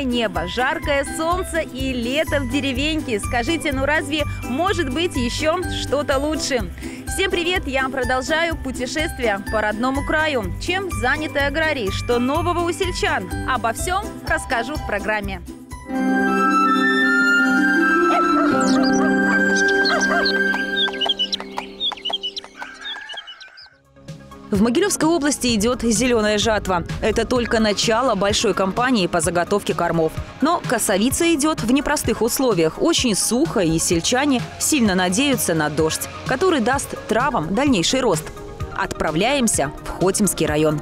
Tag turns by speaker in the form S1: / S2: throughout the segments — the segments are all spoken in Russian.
S1: небо, жаркое солнце и лето в деревеньке. Скажите, ну разве может быть еще что-то лучше? Всем привет! Я продолжаю путешествие по родному краю. Чем заняты аграрии? Что нового у сельчан? Обо всем расскажу в программе. В Могилевской области идет зеленая жатва. Это только начало большой кампании по заготовке кормов. Но косовица идет в непростых условиях. Очень сухо, и сельчане сильно надеются на дождь, который даст травам дальнейший рост. Отправляемся в Хотимский район.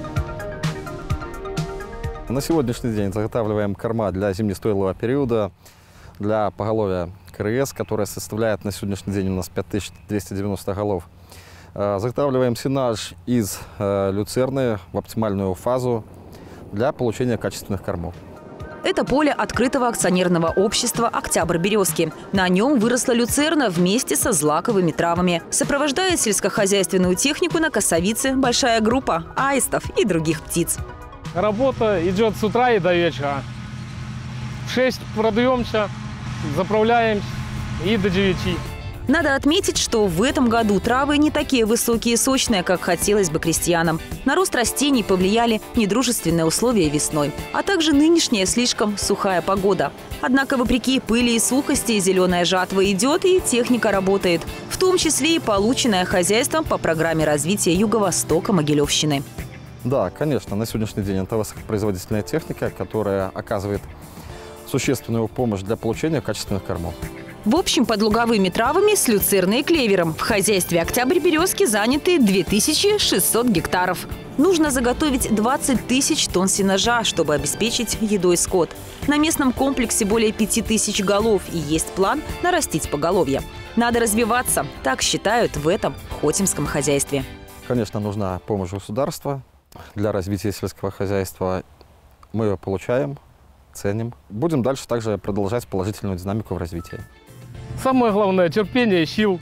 S2: На сегодняшний день заготавливаем корма для зимнестойлого периода, для поголовья КРС, которая составляет на сегодняшний день у нас 5290 голов. Заготавливаем сенаж из люцерны в оптимальную фазу для получения качественных кормов.
S1: Это поле открытого акционерного общества «Октябрь Березки». На нем выросла люцерна вместе со злаковыми травами. Сопровождает сельскохозяйственную технику на косовице большая группа аистов и других птиц.
S3: Работа идет с утра и до вечера. В 6 продаемся, заправляемся и до 9.
S1: Надо отметить, что в этом году травы не такие высокие и сочные, как хотелось бы крестьянам. На рост растений повлияли недружественные условия весной, а также нынешняя слишком сухая погода. Однако, вопреки пыли и сухости, зеленая жатва идет и техника работает, в том числе и полученная хозяйством по программе развития Юго-Востока Могилевщины.
S2: Да, конечно, на сегодняшний день это высокопроизводительная техника, которая оказывает существенную помощь для получения качественных кормов.
S1: В общем, под луговыми травами с люцерной и клевером в хозяйстве «Октябрь Березки» заняты 2600 гектаров. Нужно заготовить 20 тысяч тонн сенажа, чтобы обеспечить едой скот. На местном комплексе более 5000 голов, и есть план нарастить поголовье. Надо развиваться, так считают в этом хотимском хозяйстве.
S2: Конечно, нужна помощь государства для развития сельского хозяйства. Мы ее получаем, ценим. Будем дальше также продолжать положительную динамику в развитии.
S3: Самое главное – терпение, сил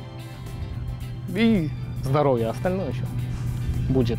S3: и здоровье. Остальное еще будет.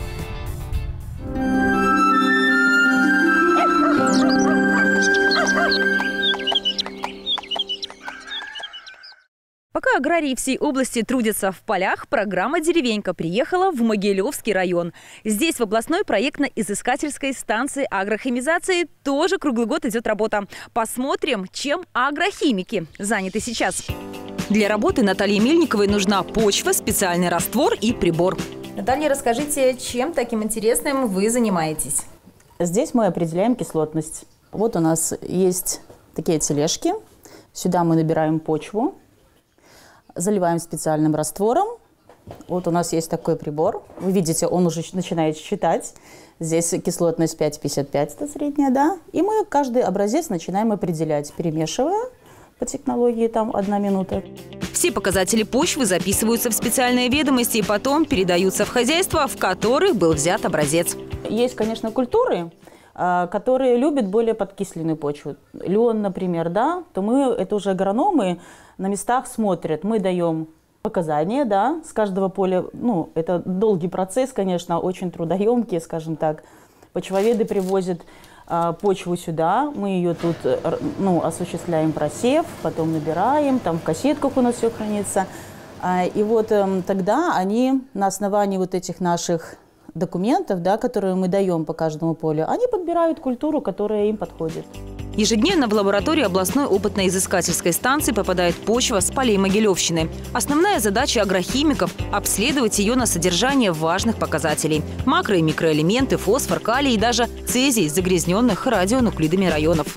S1: Пока аграрии всей области трудятся в полях, программа «Деревенька» приехала в Могилевский район. Здесь, в областной проектно-изыскательской станции агрохимизации, тоже круглый год идет работа. Посмотрим, чем агрохимики заняты сейчас. Для работы Наталье Мельниковой нужна почва, специальный раствор и прибор. Наталья, расскажите, чем таким интересным вы занимаетесь?
S4: Здесь мы определяем кислотность. Вот у нас есть такие тележки. Сюда мы набираем почву. Заливаем специальным раствором. Вот у нас есть такой прибор. Вы видите, он уже начинает считать. Здесь кислотность 5,55, это средняя, да. И мы каждый образец начинаем определять, перемешивая по технологии там 1 минута.
S1: Все показатели почвы записываются в специальные ведомости и потом передаются в хозяйство, в которых был взят образец.
S4: Есть, конечно, культуры, которые любят более подкисленную почву. Лен, например, да, то мы, это уже агрономы на местах смотрят. Мы даем показания, да, с каждого поля. Ну, это долгий процесс, конечно, очень трудоемкий, скажем так. Почвоведы привозят почву сюда, мы ее тут, ну, осуществляем просев, потом набираем, там в кассетках у нас все хранится. И вот тогда они на основании вот этих наших документов, да, которые мы даем по каждому полю, они подбирают культуру, которая им подходит.
S1: Ежедневно в лабораторию областной опытно-изыскательской станции попадает почва с полей Могилевщины. Основная задача агрохимиков – обследовать ее на содержание важных показателей – макро- и микроэлементы, фосфор, калий и даже цезий, загрязненных радионуклидами районов.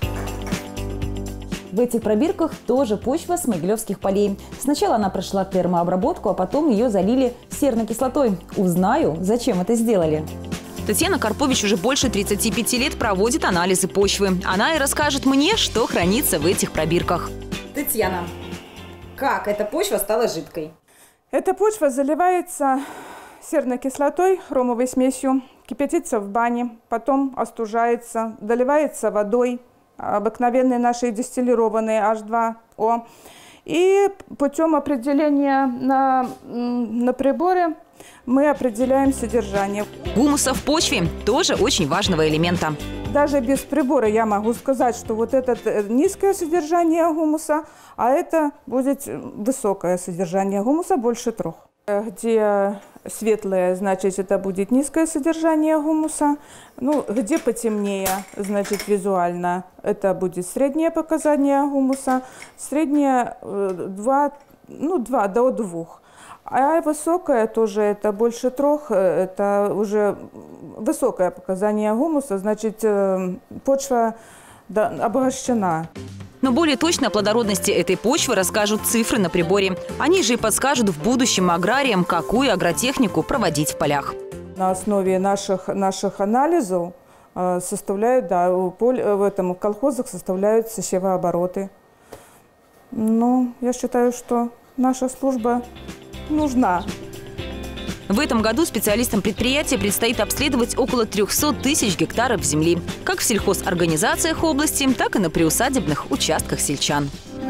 S1: В этих пробирках тоже почва с могилевских полей. Сначала она прошла термообработку, а потом ее залили серной кислотой. Узнаю, зачем это сделали. Татьяна Карпович уже больше 35 лет проводит анализы почвы. Она и расскажет мне, что хранится в этих пробирках. Татьяна, как эта почва стала жидкой?
S5: Эта почва заливается серной кислотой, хромовой смесью, кипятится в бане, потом остужается, доливается водой, обыкновенной нашей дистиллированной H2O. И путем определения на приборе мы определяем содержание.
S1: Гумуса в почве – тоже очень важного элемента.
S5: Даже без прибора я могу сказать, что вот это низкое содержание гумуса, а это будет высокое содержание гумуса, больше 3. Где светлое, значит, это будет низкое содержание гумуса. Ну, где потемнее, значит, визуально, это будет среднее показание гумуса. Среднее 2 до 2. А высокое тоже, это больше 3, это уже высокое показание гумуса, значит, почва обогащена.
S1: Но более точно о плодородности этой почвы расскажут цифры на приборе. Они же и подскажут в будущем аграриям, какую агротехнику проводить в полях.
S5: На основе наших анализов составляют, в колхозах составляют севообороты. Ну, я считаю, что наша служба нужна.
S1: В этом году специалистам предприятия предстоит обследовать около 300 тысяч гектаров земли. Как в сельхозорганизациях области, так и на приусадебных участках сельчан.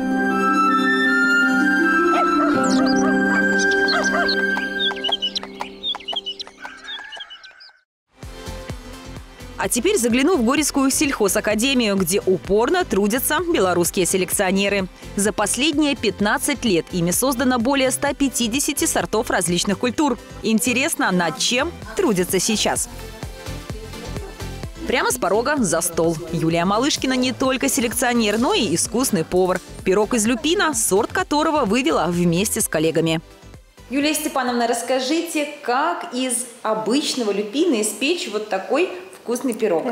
S1: А теперь загляну в Горецкую сельхозакадемию, где упорно трудятся белорусские селекционеры. За последние 15 лет ими создано более 150 сортов различных культур. Интересно, над чем трудятся сейчас? Прямо с порога за стол. Юлия Малышкина не только селекционер, но и искусный повар. Пирог из люпина, сорт которого вывела вместе с коллегами. Юлия Степановна, расскажите, как из обычного люпина испечь вот такой вкусный пирог?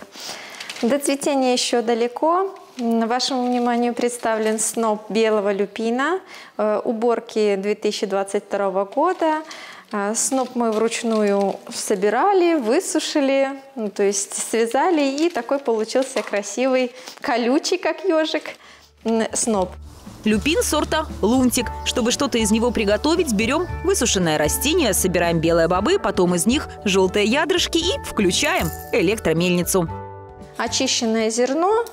S6: До цветения еще далеко. Вашему вниманию представлен сноп белого люпина, уборки 2022 года. Сноп мы вручную собирали, высушили, то есть связали, и такой получился красивый, колючий, как ежик, сноп.
S1: Люпин сорта лунтик. Чтобы что-то из него приготовить, берем высушенное растение, собираем белые бобы, потом из них желтые ядрышки и включаем электромельницу.
S6: Очищенное зерно,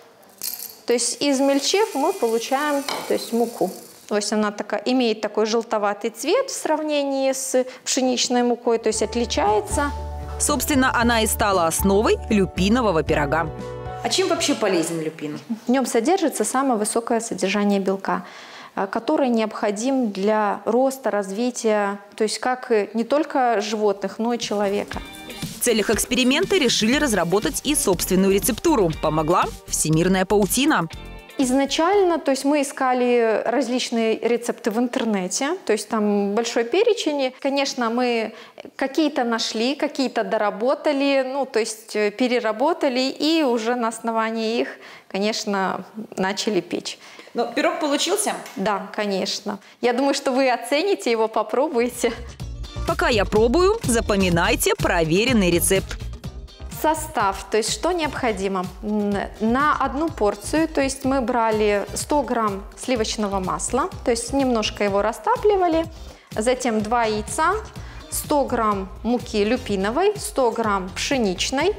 S6: то есть измельчив, мы получаем, то есть муку. То есть она имеет такой желтоватый цвет в сравнении с пшеничной мукой, то есть отличается.
S1: Собственно, она и стала основой люпинового пирога. А чем вообще полезен люпин?
S6: В нем содержится самое высокое содержание белка, который необходим для роста, развития, то есть как не только животных, но и человека.
S1: В целях эксперимента решили разработать и собственную рецептуру. Помогла всемирная паутина.
S6: Изначально, то есть мы искали различные рецепты в интернете, то есть там большой перечень. Конечно, мы какие-то нашли, какие-то доработали, то есть переработали и уже на основании их, конечно, начали печь.
S1: Но пирог получился?
S6: Да, конечно. Я думаю, что вы оцените его, попробуете.
S1: Пока я пробую, запоминайте проверенный рецепт.
S6: Состав, то есть что необходимо? На одну порцию, то есть мы брали 100 грамм сливочного масла, то есть немножко его растапливали, затем 2 яйца, 100 грамм муки люпиновой, 100 грамм пшеничной,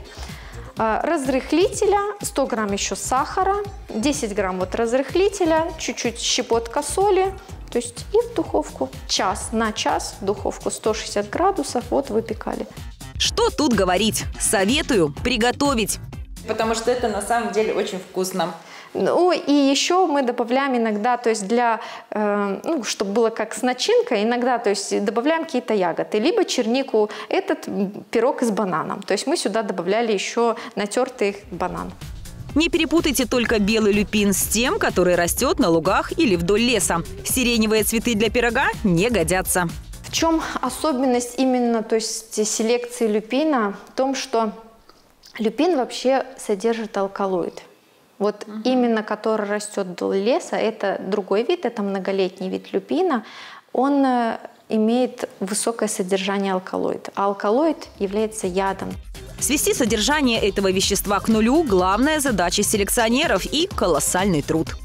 S6: разрыхлителя, 100 грамм еще сахара, 10 грамм разрыхлителя, чуть-чуть щепотка соли, то есть и в духовку. На час в духовку 160 градусов, выпекали.
S1: Что тут говорить? Советую приготовить. Потому что это на самом деле очень вкусно.
S6: Ну и еще мы добавляем иногда, то есть для, чтобы было как с начинкой, иногда, то есть добавляем какие-то ягоды, либо чернику, этот пирог с бананом. То есть мы сюда добавляли еще натертый банан.
S1: Не перепутайте только белый люпин с тем, который растет на лугах или вдоль леса. Сиреневые цветы для пирога не годятся.
S6: В чем особенность именно, то есть селекции люпина? В том, что люпин вообще содержит алкалоид. Именно который растет вдоль леса, это другой вид, это многолетний вид люпина, он имеет высокое содержание алкалоида. А алкалоид является ядом.
S1: Свести содержание этого вещества к нулю – главная задача селекционеров и колоссальный труд.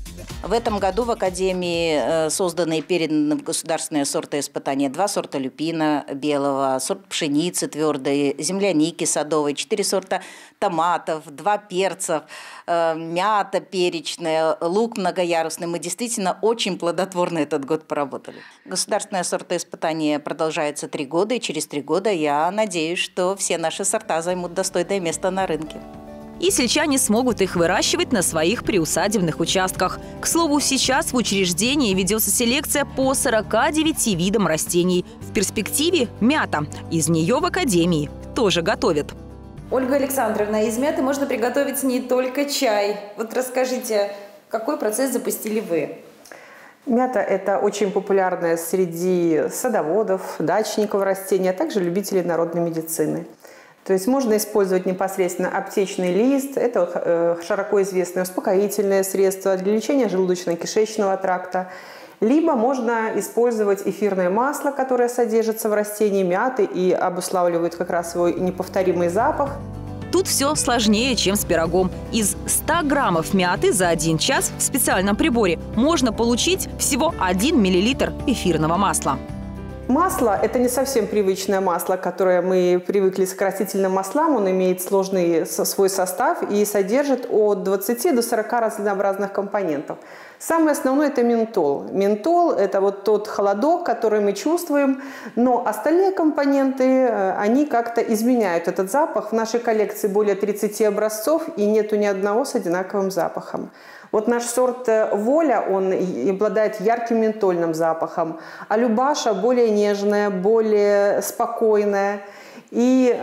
S7: В этом году в Академии созданы и переданы в государственные сорта испытания 2 сорта люпина белого, сорт пшеницы твердой, земляники садовой, 4 сорта томатов, 2 перцев, мята перечная, лук многоярусный. Мы действительно очень плодотворно этот год поработали. Государственное сортоиспытание продолжается 3 года, и через 3 года я надеюсь, что все наши сорта займут достойное место на рынке.
S1: И сельчане смогут их выращивать на своих приусадебных участках. К слову, сейчас в учреждении ведется селекция по 49 видам растений. В перспективе мята. Из нее в академии тоже готовят.
S8: Ольга Александровна, из мяты можно приготовить не только чай. Вот расскажите, какой процесс запустили вы?
S9: Мята – это очень популярное среди садоводов, дачников растения, а также любителей народной медицины. То есть можно использовать непосредственно аптечный лист. Это широко известное успокоительное средство для лечения желудочно-кишечного тракта. Либо можно использовать эфирное масло, которое содержится в растении мяты и обуславливает как раз свой неповторимый запах.
S1: Тут все сложнее, чем с пирогом. Из 100 граммов мяты за 1 час в специальном приборе можно получить всего 1 миллилитр эфирного масла.
S9: Масло – это не совсем привычное масло, которое мы привыкли к растительным маслам. Он имеет сложный свой состав и содержит от 20 до 40 разнообразных компонентов. Самое основное – это ментол. Ментол – это вот тот холодок, который мы чувствуем, но остальные компоненты, они как-то изменяют этот запах. В нашей коллекции более 30 образцов, и нету ни одного с одинаковым запахом. Вот наш сорт «Воля», он обладает ярким ментольным запахом, а Любаша более нежная, более спокойная. И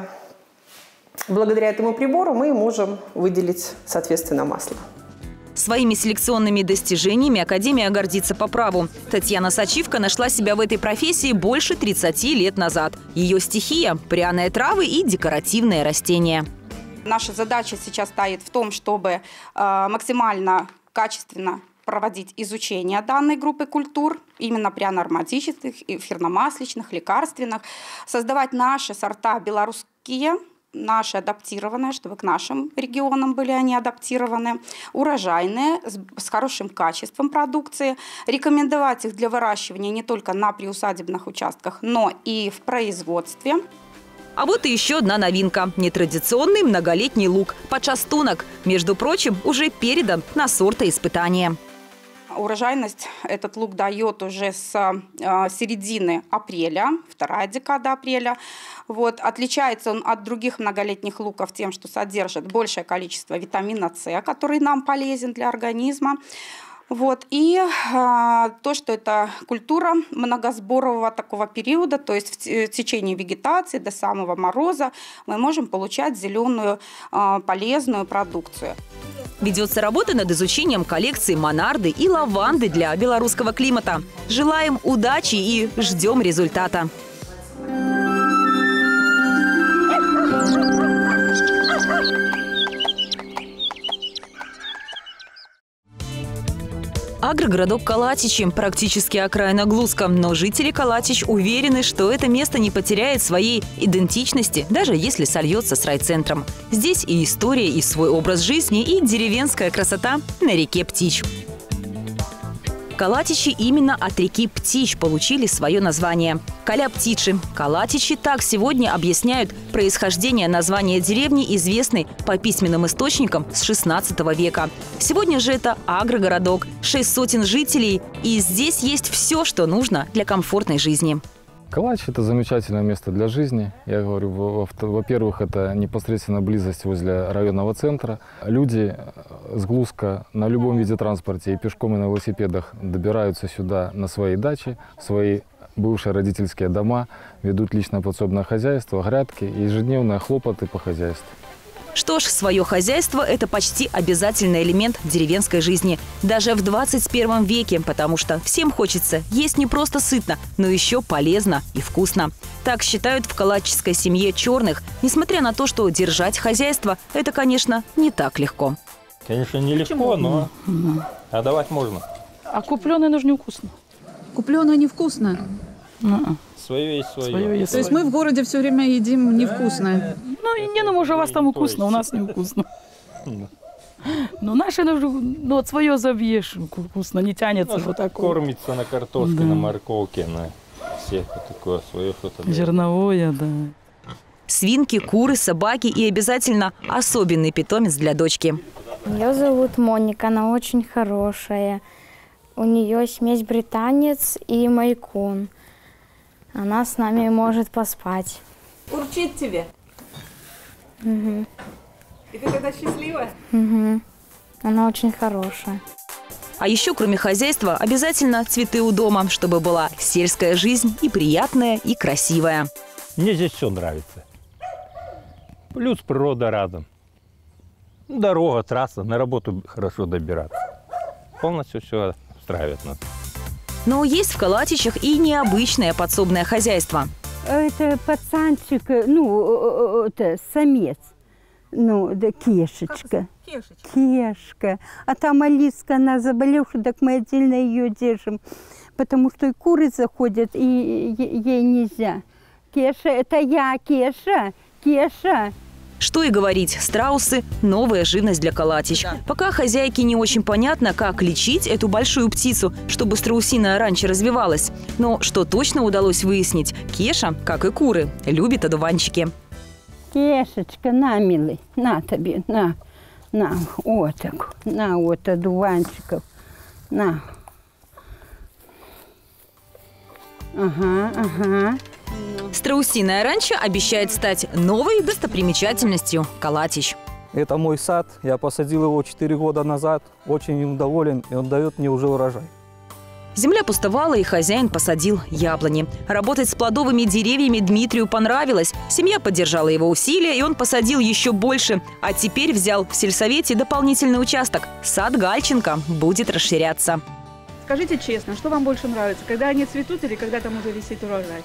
S9: благодаря этому прибору мы можем выделить, соответственно, масло.
S1: Своими селекционными достижениями Академия гордится по праву. Татьяна Сачивка нашла себя в этой профессии больше 30 лет назад. Ее стихия – пряные травы и декоративные растения.
S10: Наша задача сейчас стоит в том, чтобы максимально качественно проводить изучение данной группы культур, именно пряно-ароматических, эфирно-масличных, лекарственных, создавать наши сорта белорусские, наши адаптированные, чтобы к нашим регионам были они адаптированы, урожайные, с хорошим качеством продукции, рекомендовать их для выращивания не только на приусадебных участках, но и в производстве.
S1: А вот и еще одна новинка – нетрадиционный многолетний лук – почастунок. Между прочим, уже передан на сортоиспытание.
S10: Урожайность этот лук дает уже с середины апреля, 2-я декада апреля. Вот. Отличается он от других многолетних луков тем, что содержит большее количество витамина С, который нам полезен для организма. Вот. И то, что это культура многосборового такого периода, то есть в течение вегетации до самого мороза мы можем получать зеленую полезную продукцию.
S1: Ведется работа над изучением коллекции монарды и лаванды для белорусского климата. Желаем удачи и ждем результата. Агрогородок Калатичи – практически окраина Глузка, но жители Калатич уверены, что это место не потеряет своей идентичности, даже если сольется с райцентром. Здесь и история, и свой образ жизни, и деревенская красота на реке Птич. Калатичи именно от реки Птич получили свое название. Каля-Птичи. Калатичи – так сегодня объясняют происхождение названия деревни, известной по письменным источникам с XVI века. Сегодня же это агрогородок, 600 жителей, и здесь есть все, что нужно для комфортной жизни.
S3: Калач – это замечательное место для жизни. Я говорю, во-первых, это непосредственно близость возле районного центра. Люди с Глузка на любом виде транспорта, и пешком, и на велосипедах, добираются сюда на свои дачи, свои бывшие родительские дома, ведут личное подсобное хозяйство, грядки и ежедневные хлопоты по хозяйству.
S1: Что ж, свое хозяйство – это почти обязательный элемент деревенской жизни. Даже в 21 веке, потому что всем хочется есть не просто сытно, но еще полезно и вкусно. Так считают в калатической семье Черных, несмотря на то, что держать хозяйство – это, конечно, не так легко.
S11: Конечно, нелегко, но отдавать можно.
S12: А купленное нужно невкусно.
S13: Купленное невкусно?
S11: Свое есть свое.
S13: То есть мы в городе все время едим невкусное?
S12: Ну, не, ну, может, у вас там вкусно, у нас невкусно. Ну, наши, ну, вот свое забьешь, вкусно, не тянется вот так.
S11: Кормится на картошке,
S12: Да.
S11: на морковке, на всех вот такое свое что-то.
S12: Зерновое, да.
S1: Свинки, куры, собаки и обязательно особенный питомец для дочки.
S14: Ее зовут Моника, она очень хорошая. У нее смесь британец и майкун. Она с нами может поспать.
S5: Урчит тебе.
S14: Угу.
S5: И ты тогда счастливая?
S14: Угу. Она очень хорошая.
S1: А еще, кроме хозяйства, обязательно цветы у дома, чтобы была сельская жизнь и приятная, и красивая.
S11: Мне здесь все нравится. Плюс природа рядом. Дорога, трасса, на работу хорошо добираться. Полностью все устраивает нас.
S1: Но есть в Калатичах и необычное подсобное хозяйство.
S15: Это пацанчик, ну, это самец, ну, да, кешечка. Кешка. А там Алиска, она заболела, так мы отдельно ее держим, потому что и куры заходят, и ей нельзя. Кеша, это я, Кеша, Кеша.
S1: Что и говорить, страусы – новая живность для Калатич. Пока хозяйке не очень понятно, как лечить эту большую птицу, чтобы страусиное раньше развивалось. Но что точно удалось выяснить – Кеша, как и куры, любит одуванчики.
S15: Кешечка, на, милый, на тебе, на, вот так, на, вот одуванчиков, на. Ага.
S1: Страусиное ранчо обещает стать новой достопримечательностью Калатич.
S16: Это мой сад, я посадил его 4 года назад, очень им доволен, и он дает мне уже урожай.
S1: Земля пустовала, и хозяин посадил яблони. Работать с плодовыми деревьями Дмитрию понравилось. Семья поддержала его усилия, и он посадил еще больше. А теперь взял в сельсовете дополнительный участок. Сад Гальченко будет расширяться.
S13: Скажите честно, что вам больше нравится, когда они цветут или когда там уже висит урожай?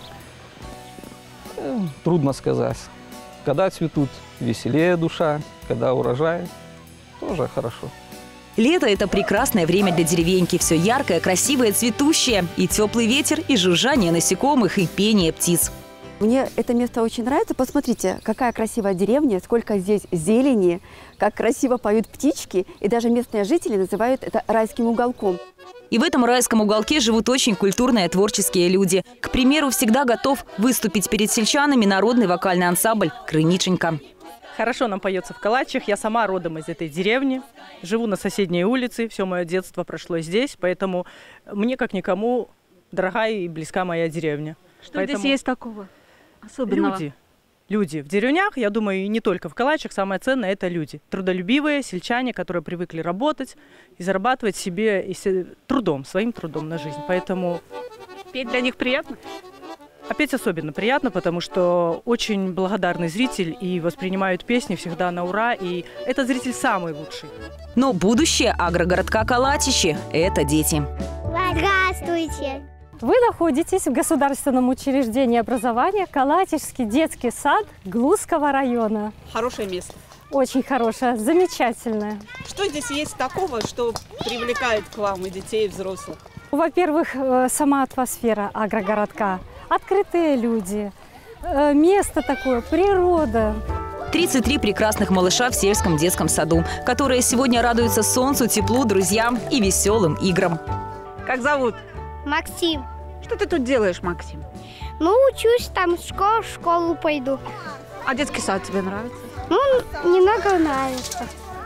S16: Трудно сказать. Когда цветут, веселее душа, когда урожай, тоже хорошо.
S1: Лето – это прекрасное время для деревеньки. Все яркое, красивое, цветущее. И теплый ветер, и жужжание насекомых, и пение птиц.
S17: Мне это место очень нравится. Посмотрите, какая красивая деревня, сколько здесь зелени, как красиво поют птички. И даже местные жители называют это райским уголком.
S1: И в этом райском уголке живут очень культурные творческие люди. К примеру, всегда готов выступить перед сельчанами народный вокальный ансамбль «Крыниченька».
S18: Хорошо нам поется в Калатичах. Я сама родом из этой деревни. Живу на соседней улице. Все мое детство прошло здесь. Поэтому мне, как никому, дорогая и близка моя деревня.
S13: Что здесь есть такого особенного?
S18: Люди. В деревнях, я думаю, и не только в Калатичах, самое ценное – это люди. Трудолюбивые сельчане, которые привыкли работать и зарабатывать себе трудом, своим трудом на жизнь. Поэтому
S13: петь для них приятно?
S18: А петь особенно приятно, потому что очень благодарный зритель и воспринимают песни всегда на ура. И этот зритель самый лучший.
S1: Но будущее агрогородка Калатичи – это дети.
S19: Здравствуйте!
S20: Вы находитесь в государственном учреждении образования Калатичский детский сад Глузского района.
S21: Хорошее место.
S20: Очень хорошее, замечательное.
S21: Что здесь есть такого, что привлекает к вам и детей, и взрослых?
S20: Во-первых, сама атмосфера агрогородка, открытые люди, место такое, природа.
S1: 33 прекрасных малыша в сельском детском саду, которые сегодня радуются солнцу, теплу, друзьям и веселым играм.
S13: Как зовут?
S19: Максим.
S13: Что ты тут делаешь, Максим?
S19: Ну, учусь там, в школу пойду.
S13: А детский сад тебе нравится?
S19: Ну, немного нравится.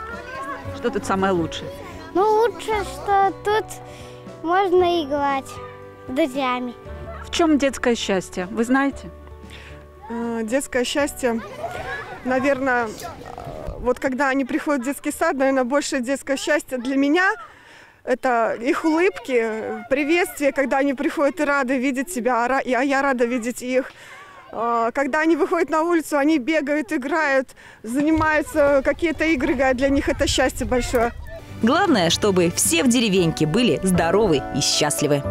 S13: Что тут самое лучшее?
S19: Ну, лучше, что тут можно играть с друзьями.
S13: В чем детское счастье? Вы знаете?
S22: Детское счастье, наверное, вот когда они приходят в детский сад, наверное, больше детское счастье для меня – это их улыбки, приветствие, когда они приходят и рады видеть тебя, а я рада видеть их. Когда они выходят на улицу, они бегают, играют, занимаются, какие-то игры, для них это счастье большое.
S1: Главное, чтобы все в деревеньке были здоровы и счастливы.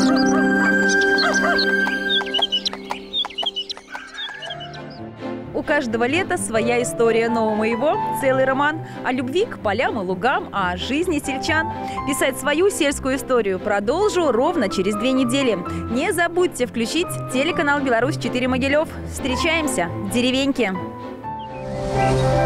S23: У
S1: каждого лета своя история, но у моего целый роман о любви к полям и лугам, о жизни сельчан. Писать свою сельскую историю продолжу ровно через 2 недели. Не забудьте включить телеканал «Беларусь-4 Могилев». Встречаемся в деревеньке.